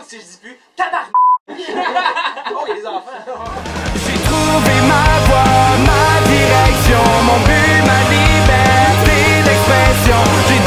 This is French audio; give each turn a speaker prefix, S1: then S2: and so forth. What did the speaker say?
S1: si je dis plus tabarnak. Oh, il y a des enfants.
S2: J'ai trouvé ma voie, ma direction, mon but, ma liberté d'expression.